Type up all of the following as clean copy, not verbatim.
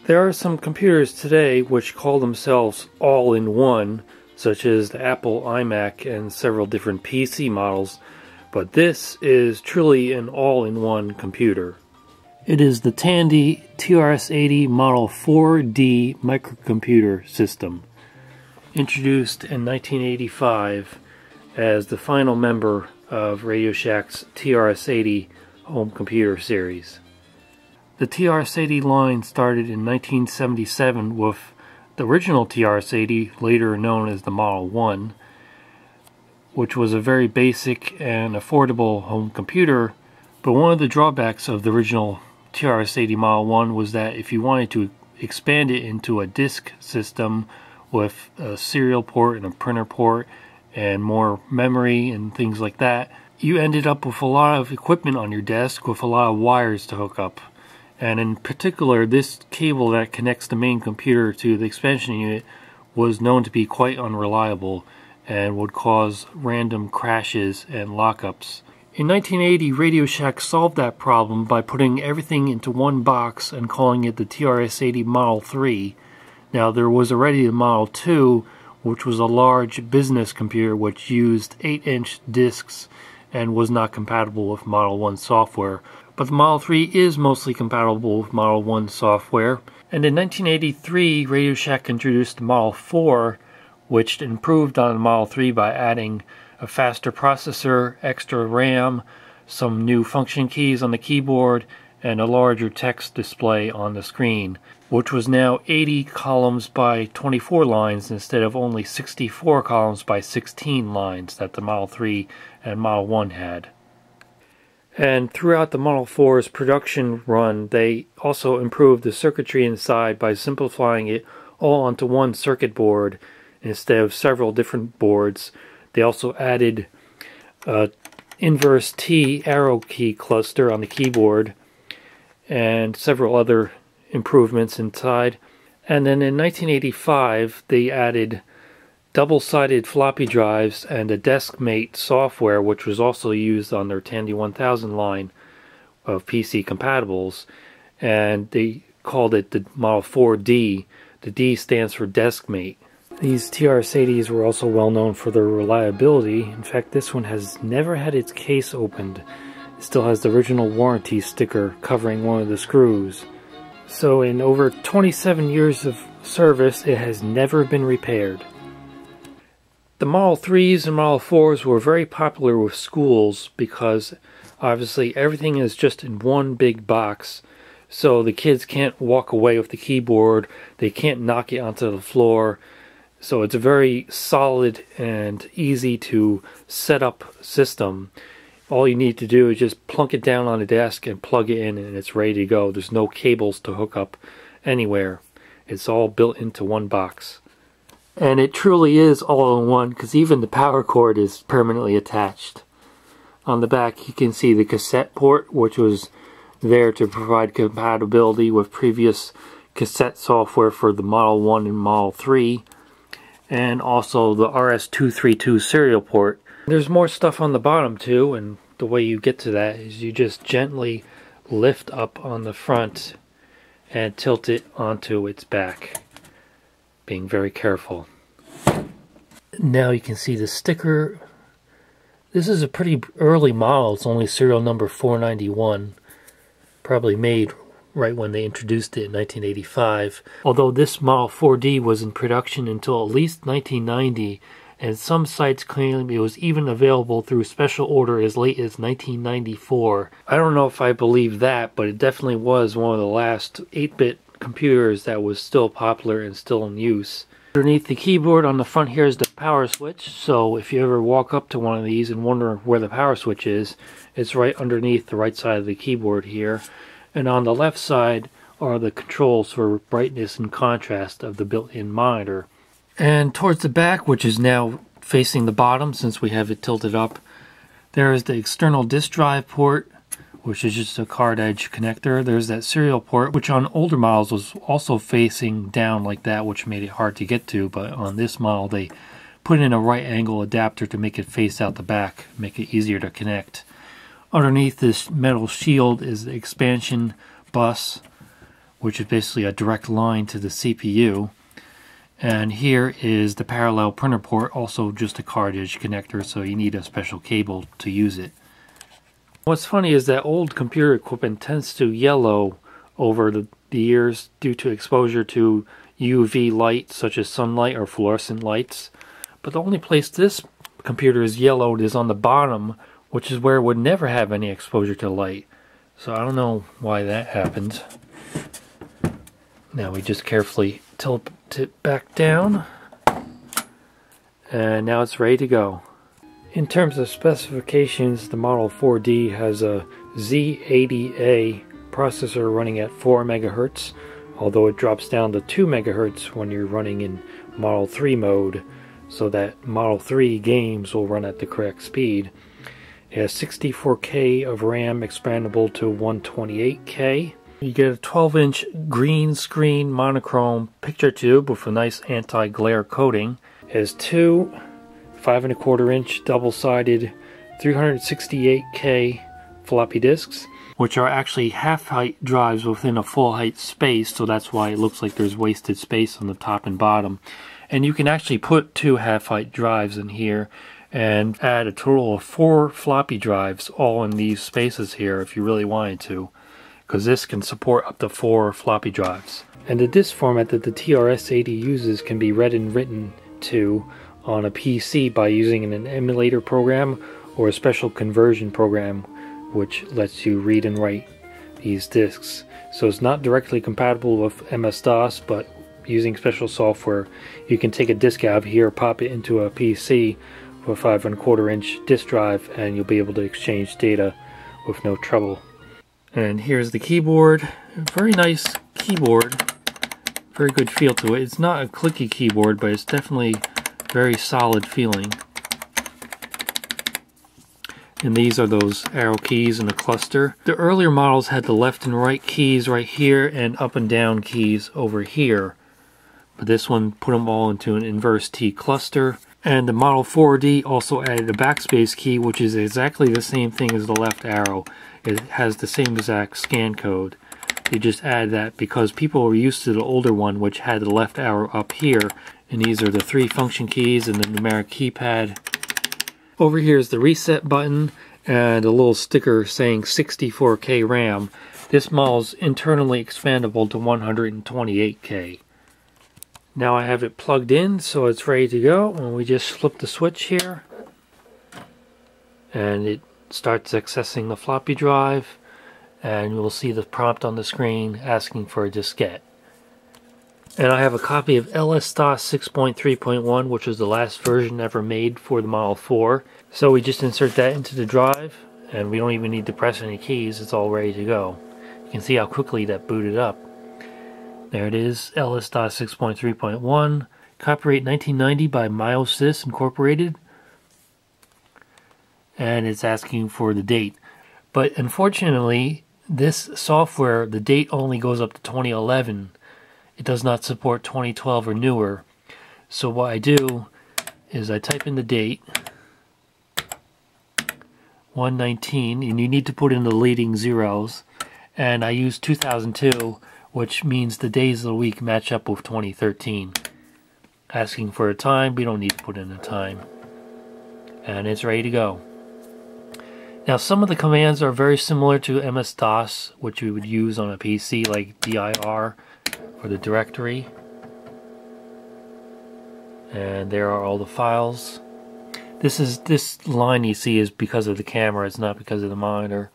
There are some computers today which call themselves all-in-one, such as the Apple iMac and several different PC models, but this is truly an all-in-one computer. It is the Tandy TRS-80 Model 4D microcomputer system, introduced in 1985 as the final member of Radio Shack's TRS-80 home computer series. The TRS-80 line started in 1977 with the original TRS-80, later known as the Model 1, which was a very basic and affordable home computer. But one of the drawbacks of the original TRS-80 Model 1 was that if you wanted to expand it into a disk system with a serial port and a printer port and more memory and things like that, you ended up with a lot of equipment on your desk with a lot of wires to hook up. And in particular, this cable that connects the main computer to the expansion unit was known to be quite unreliable and would cause random crashes and lockups. In 1980, Radio Shack solved that problem by putting everything into one box and calling it the TRS-80 Model 3. Now, there was already the Model 2, which was a large business computer which used 8-inch discs and was not compatible with Model 1 software. But the Model 3 is mostly compatible with Model 1 software. And in 1983, Radio Shack introduced the Model 4, which improved on the Model 3 by adding a faster processor, extra RAM, some new function keys on the keyboard, and a larger text display on the screen, which was now 80 columns by 24 lines instead of only 64 columns by 16 lines that the Model 3 and Model 1 had. And throughout the Model 4's production run, they also improved the circuitry inside by simplifying it all onto one circuit board instead of several different boards. They also added an inverse T arrow key cluster on the keyboard and several other improvements inside. And then in 1985, they added double-sided floppy drives and a DeskMate software, which was also used on their Tandy 1000 line of PC compatibles, and they called it the Model 4D. The D stands for DeskMate. These TRS-80s were also well known for their reliability. In fact, this one has never had its case opened. It still has the original warranty sticker covering one of the screws. So in over 27 years of service, it has never been repaired. The Model 3s and Model 4s were very popular with schools because obviously everything is just in one big box, so the kids can't walk away with the keyboard, they can't knock it onto the floor, so it's a very solid and easy to set up system. All you need to do is just plunk it down on the desk and plug it in and it's ready to go. There's no cables to hook up anywhere. It's all built into one box. And it truly is all-in-one because even the power cord is permanently attached. On the back you can see the cassette port, which was there to provide compatibility with previous cassette software for the Model 1 and Model 3, and also the RS-232 serial port. There's more stuff on the bottom too, and the way you get to that is you just gently lift up on the front and tilt it onto its back, being very careful. Now you can see the sticker. This is a pretty early model. It's only serial number 491, probably made right when they introduced it in 1985. Although this Model 4D was in production until at least 1990, and some sites claim it was even available through special order as late as 1994. I don't know if I believe that, but it definitely was one of the last 8-bit computers that was still popular and still in use. Underneath the keyboard on the front here is the power switch, so if you ever walk up to one of these and wonder where the power switch is, it's right underneath the right side of the keyboard here. And on the left side are the controls for brightness and contrast of the built-in monitor. And towards the back, which is now facing the bottom since we have it tilted up, there is the external disk drive port, which is just a card edge connector. There's that serial port, which on older models was also facing down like that, which made it hard to get to, but on this model they put in a right angle adapter to make it face out the back, make it easier to connect. Underneath this metal shield is the expansion bus, which is basically a direct line to the CPU. And here is the parallel printer port, also just a card edge connector, so you need a special cable to use it. What's funny is that old computer equipment tends to yellow over the years due to exposure to UV light such as sunlight or fluorescent lights. But the only place this computer is yellowed is on the bottom, which is where it would never have any exposure to light. So I don't know why that happened. Now we just carefully tilt it back down, and now it's ready to go. In terms of specifications, the Model 4D has a Z80A processor running at 4 MHz, although it drops down to 2 MHz when you're running in Model 3 mode, so that Model 3 games will run at the correct speed. It has 64K of RAM expandable to 128K. You get a 12-inch green screen monochrome picture tube with a nice anti-glare coating. It has two 5¼ double-sided 368K floppy disks, which are actually half-height drives within a full-height space, so that's why it looks like there's wasted space on the top and bottom. And you can actually put two half-height drives in here and add a total of 4 floppy drives all in these spaces here if you really wanted to, because this can support up to 4 floppy drives. And the disk format that the TRS-80 uses can be read and written to on a PC by using an emulator program or a special conversion program which lets you read and write these disks. So it's not directly compatible with MS-DOS, but using special software you can take a disk out of here, pop it into a PC with a 5¼ disk drive, and you'll be able to exchange data with no trouble. And here's the keyboard. Very nice keyboard. Very good feel to it. It's not a clicky keyboard, but it's definitely very solid feeling. And these are those arrow keys in a cluster. The earlier models had the left and right keys right here and up and down keys over here. But this one put them all into an inverse T cluster. And the Model 4D also added a backspace key, which is exactly the same thing as the left arrow. It has the same exact scan code. They just added that because people were used to the older one, which had the left arrow up here. And these are the 3 function keys and the numeric keypad. Over here is the reset button and a little sticker saying 64K RAM. This model is internally expandable to 128K. Now I have it plugged in, so it's ready to go, and we just flip the switch here and it starts accessing the floppy drive, and you'll see the prompt on the screen asking for a diskette. And I have a copy of LS-DOS 6.3.1, which was the last version ever made for the Model 4. So we just insert that into the drive, and we don't even need to press any keys, it's all ready to go. You can see how quickly that booted up. There it is, LS-DOS 6.3.1, copyright 1990 by Myosys Incorporated. And it's asking for the date. But unfortunately, this software, the date only goes up to 2011. It does not support 2012 or newer. So what I do is I type in the date, 119, and you need to put in the leading zeros. And I use 2002, which means the days of the week match up with 2013. Asking for a time, we don't need to put in a time. And it's ready to go. Now some of the commands are very similar to MS-DOS, which we would use on a PC, like dir for the directory. And there are all the files. This line you see is because of the camera, it's not because of the monitor.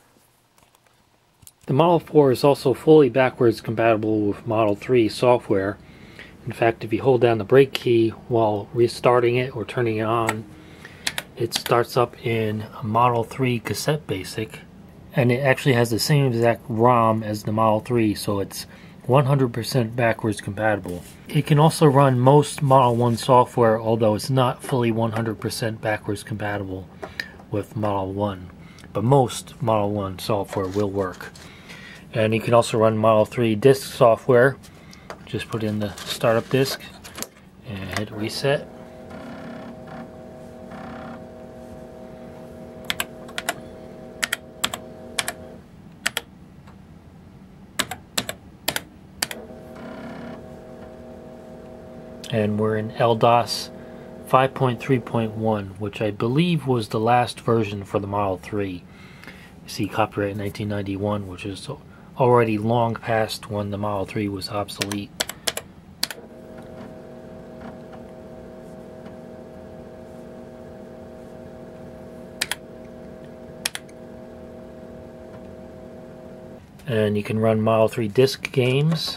The Model 4 is also fully backwards compatible with Model 3 software. In fact, if you hold down the brake key while restarting it or turning it on, it starts up in a Model 3 cassette basic, and it actually has the same exact ROM as the Model 3, so it's 100% backwards compatible. It can also run most Model 1 software, although it's not fully 100% backwards compatible with Model 1. But most Model 1 software will work. And you can also run Model 3 disk software. Just put in the startup disk and hit reset. and we're in LDOS 5.3.1, which I believe was the last version for the Model 3. You see copyright 1991, which is already long past when the Model 3 was obsolete. And you can run Model 3 disk games.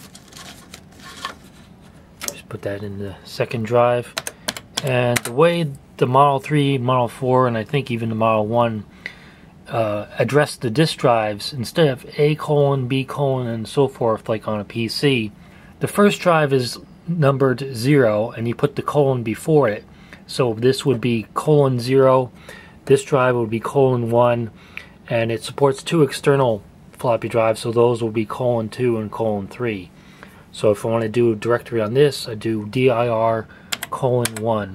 Just put that in the second drive. And the way the Model 3, Model 4, and I think even the Model 1 address the disk drives, instead of A:, B:, and so forth like on a PC, the first drive is numbered 0 and you put the colon before it. So this would be :0, this drive would be :1, and it supports 2 external floppy drives, so those will be :2 and :3. So if I want to do a directory on this, I do dir :1.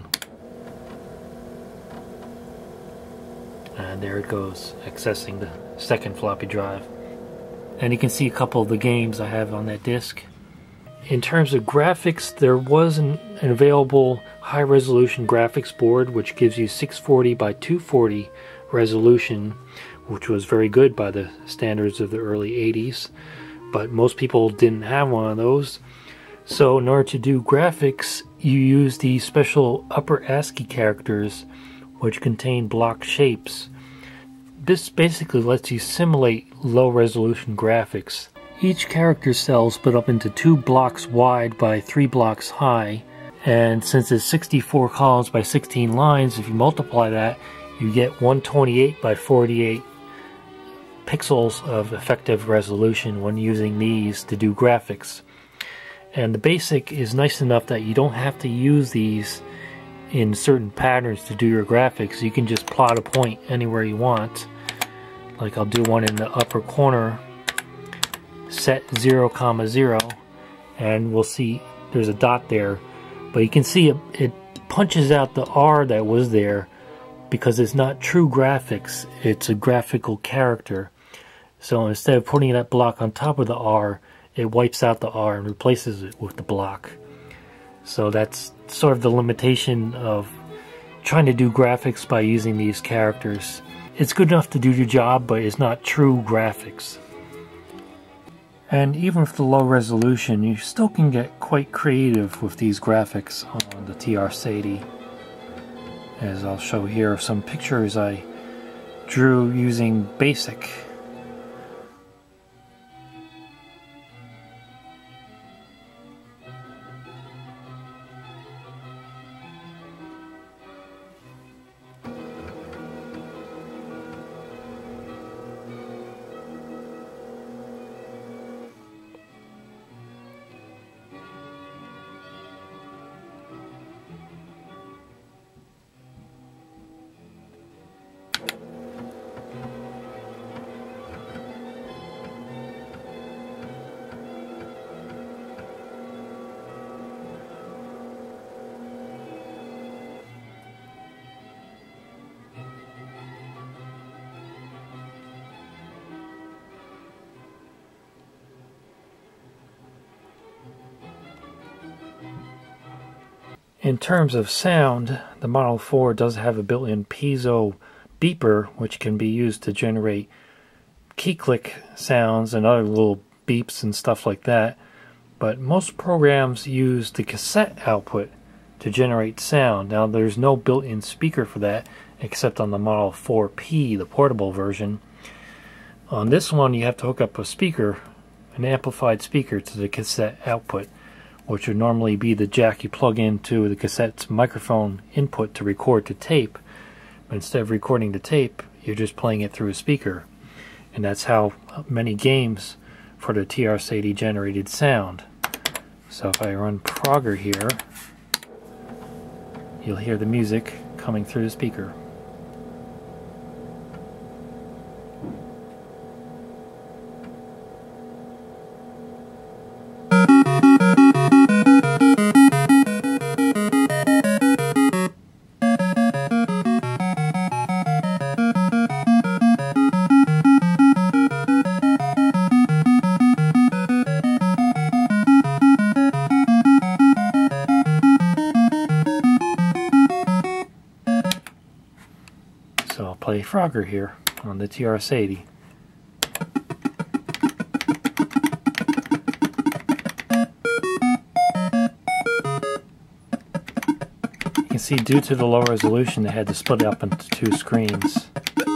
And there it goes, accessing the second floppy drive. And you can see a couple of the games I have on that disk. In terms of graphics, there was an available high-resolution graphics board which gives you 640 by 240 resolution, which was very good by the standards of the early 80s, but most people didn't have one of those. So in order to do graphics, you use these special upper ASCII characters which contain block shapes. This basically lets you simulate low resolution graphics. Each character cell is split up into 2 blocks wide by 3 blocks high, and since it's 64 columns by 16 lines, if you multiply that, you get 128 by 48 pixels of effective resolution when using these to do graphics. And the basic is nice enough that you don't have to use these in certain patterns to do your graphics. You can just plot a point anywhere you want. Like I'll do one in the upper corner, set 0, 0, and we'll see there's a dot there, but you can see it punches out the R that was there because it's not true graphics, it's a graphical character. So instead of putting that block on top of the R, it wipes out the R and replaces it with the block. So that's sort of the limitation of trying to do graphics by using these characters. It's good enough to do your job, but it's not true graphics. And even with the low resolution, you still can get quite creative with these graphics on the TRS-80. As I'll show here some pictures I drew using BASIC. In terms of sound, the Model 4 does have a built-in piezo beeper which can be used to generate key click sounds and other little beeps and stuff like that, but most programs use the cassette output to generate sound. Now there's no built-in speaker for that except on the Model 4P, the portable version. On this one you have to hook up a speaker, an amplified speaker, to the cassette output, which would normally be the jack you plug into the cassette's microphone input to record to tape. But instead of recording to tape, you're just playing it through a speaker. And that's how many games for the TRS-80 generated sound. So if I run Progger here, you'll hear the music coming through the speaker. Frogger here on the TRS-80. You can see due to the low resolution they had to split it up into two screens.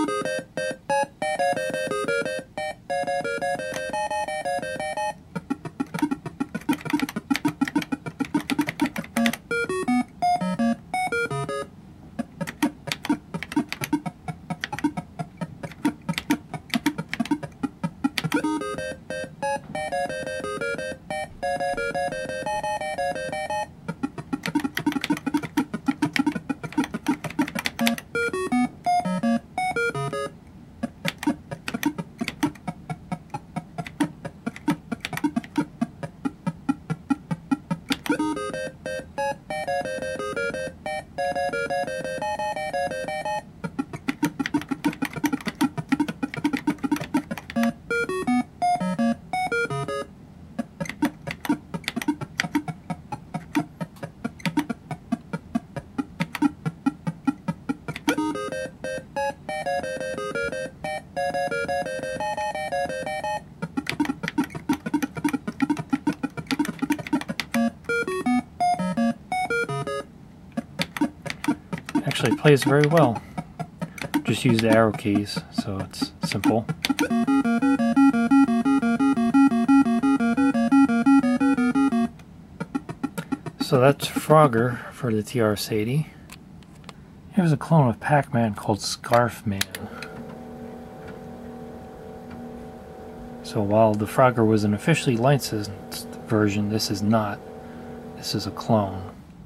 Actually plays very well. Just use the arrow keys, so it's simple. So that's Frogger for the TRS-80. Here's a clone of Pac-Man called Scarf Man. So while the Frogger was an officially licensed version, this is not. This is a clone.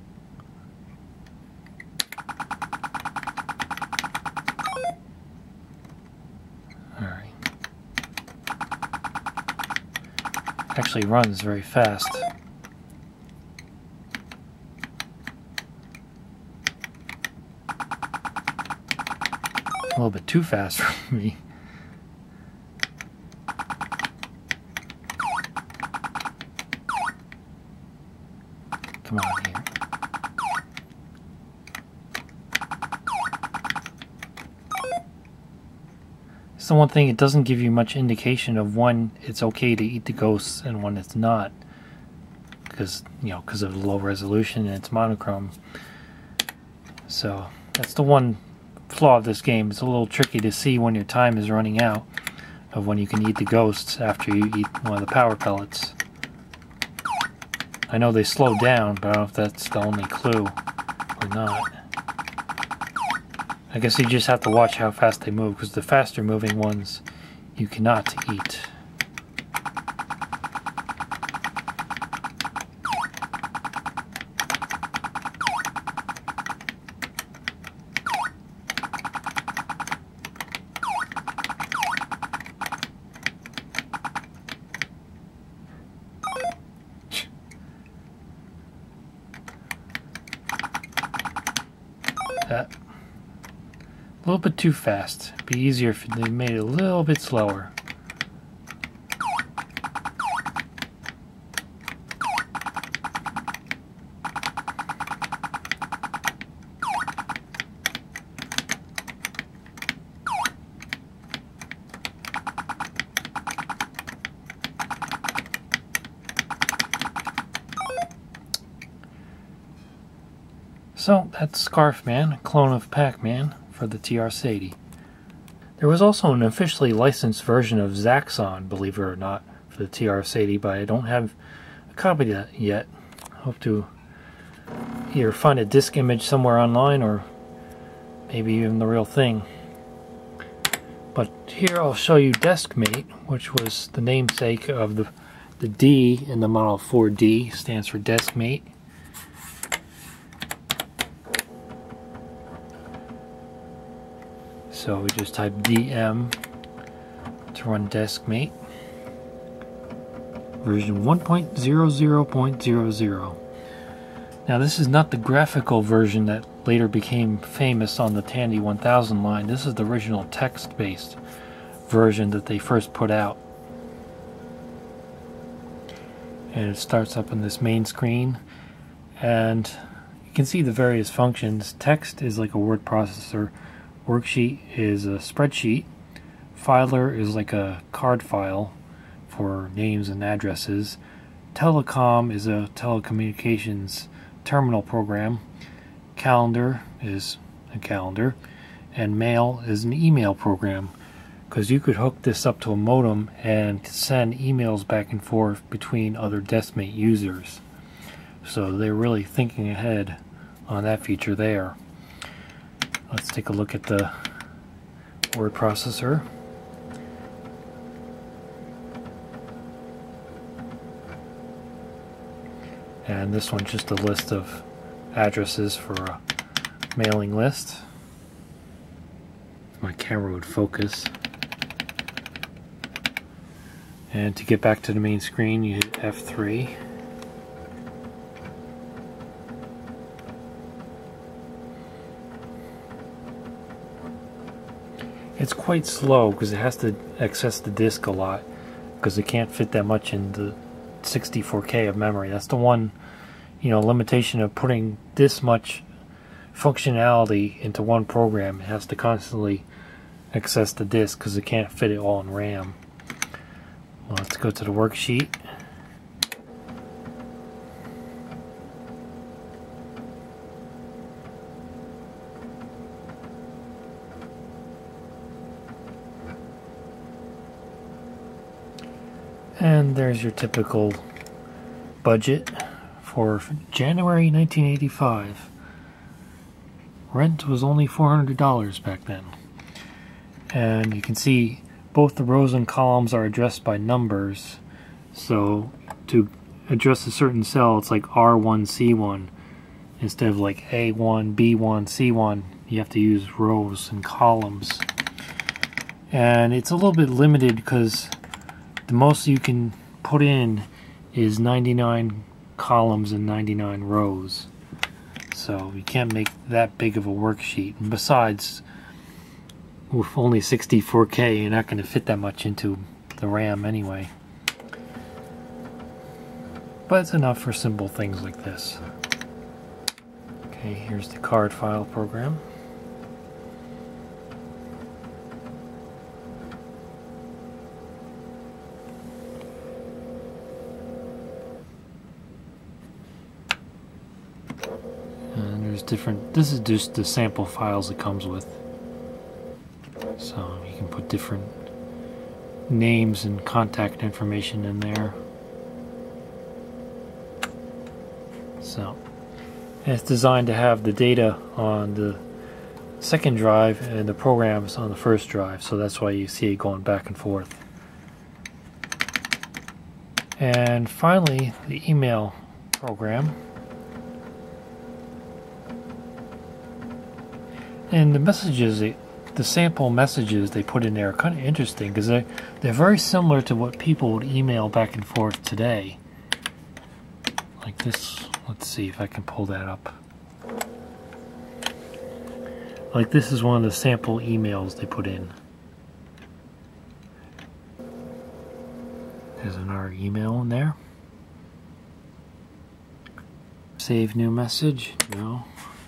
Alright. Actually runs very fast. A little bit too fast for me. Come on here. It's the one thing, it doesn't give you much indication of when it's okay to eat the ghosts and when it's not, because because of the low resolution and it's monochrome. So that's the one flaw of this game. It's a little tricky to see when your time is running out of when you can eat the ghosts after you eat one of the power pellets. I know they slow down, but I don't know if that's the only clue or not. I guess you just have to watch how fast they move, because the faster moving ones you cannot eat. That. A little bit too fast. It'd be easier if they made it a little bit slower. So that's Scarf Man, a clone of Pac-Man for the TRS-80. There was also an officially licensed version of Zaxxon, believe it or not, for the TRS-80, but I don't have a copy of that yet. Hope to either find a disc image somewhere online or maybe even the real thing. But here I'll show you Deskmate, which was the namesake of the D in the Model 4D, stands for Deskmate. So we just type DM to run Deskmate. Version 1.00.00. Now this is not the graphical version that later became famous on the Tandy 1000 line. This is the original text-based version that they first put out. And it starts up on this main screen, and you can see the various functions. Text is like a word processor. Worksheet is a spreadsheet. Filer is like a card file for names and addresses. Telecom is a telecommunications terminal program. Calendar is a calendar. And mail is an email program, because you could hook this up to a modem and send emails back and forth between other DeskMate users. So they're really thinking ahead on that feature there. Let's take a look at the word processor. And this one's just a list of addresses for a mailing list. My camera would focus. And to get back to the main screen, you hit F3. It's quite slow because it has to access the disk a lot, because it can't fit that much into 64K of memory. That's the one, limitation of putting this much functionality into one program. It has to constantly access the disk because it can't fit it all in RAM. Well, let's go to the worksheet. And there's your typical budget for January 1985. Rent was only $400 back then. And you can see both the rows and columns are addressed by numbers. So to address a certain cell, it's like R1, C1. Instead of like A1, B1, C1, you have to use rows and columns. And it's a little bit limited because the most you can put in is 99 columns and 99 rows. So you can't make that big of a worksheet. And besides, with only 64K, you're not going to fit that much into the RAM anyway. But it's enough for simple things like this. Okay, here's the card file program. And there's different, this is just the sample files it comes with. So you can put different names and contact information in there. So it's designed to have the data on the second drive and the programs on the first drive, so that's why you see it going back and forth. And finally, the email program. And the messages, the sample messages they put in there are kind of interesting because they're very similar to what people would email back and forth today. Like this, let's see if I can pull that up. Like this is one of the sample emails they put in. There's another email in there. Save new message, no.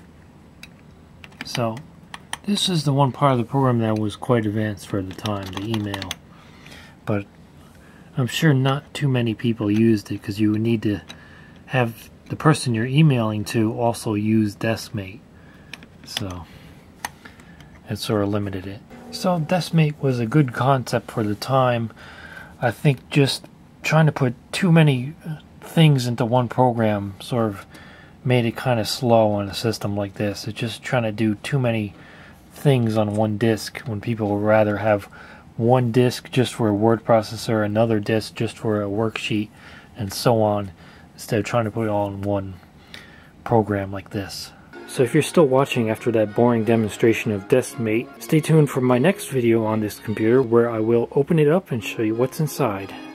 So this is the one part of the program that was quite advanced for the time, the email. But I'm sure not too many people used it because you would need to have the person you're emailing to also use DeskMate. So it sort of limited it. So DeskMate was a good concept for the time. I think just trying to put too many things into one program sort of made it kind of slow on a system like this. It's just trying to do too many things on one disk when people would rather have one disk just for a word processor, another disk just for a worksheet, and so on, instead of trying to put it all in one program like this. So if you're still watching after that boring demonstration of DeskMate, stay tuned for my next video on this computer where I will open it up and show you what's inside.